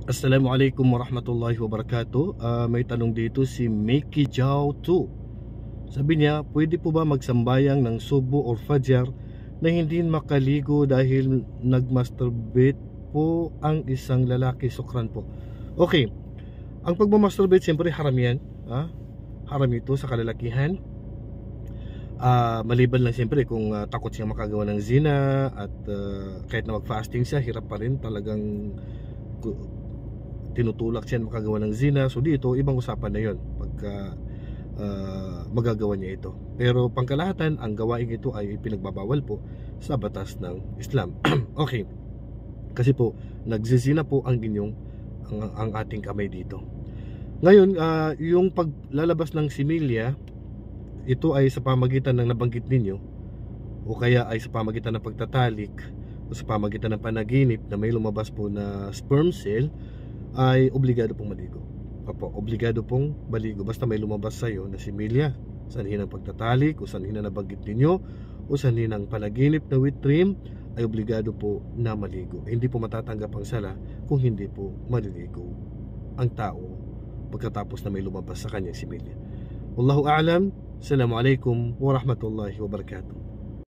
Assalamualaikum warahmatullahi wabarakatuh. May tanong dito si Mickey Jao 2. Sabi niya, pwede po ba magsambayang ng subo or fajar na hindi makaligo dahil nagmasturbate po ang isang lalaki? Sukran po. Okay, ang pagmamasturbate siyempre haram yan. Haram ito sa kalalakihan. Maliban lang siyempre kung takot siya makagawa ng zina at kahit na mag-fasting siya, hirap pa rin talagang tinutulak siya makagawa ng zina. So dito, ibang usapan na yon pagka magagawa niya ito. Pero pangkalahatan, ang gawain ito ay pinagbabawal po sa batas ng Islam. Okay, kasi po nagzizina po ang ating kamay dito. Ngayon, yung paglalabas ng similya, ito ay sa pamagitan ng nabanggit ninyo, o kaya ay sa pamagitan ng pagtatalik, o sa pamagitan ng panaginip na may lumabas po na sperm cell, ay obligado pong maligo. Obligado pong maligo basta may lumabas sa iyo na similya, sanhin ng pagtatalik o sanhin na nabanggit ninyo o sanhin ng panaginip na with dream, ay obligado po na maligo. Hindi po matatanggap ang sala kung hindi po maliligo ang tao pagkatapos na may lumabas sa kanyang similya. Wallahu a'lam. Assalamualaikum warahmatullahi wabarakatuh.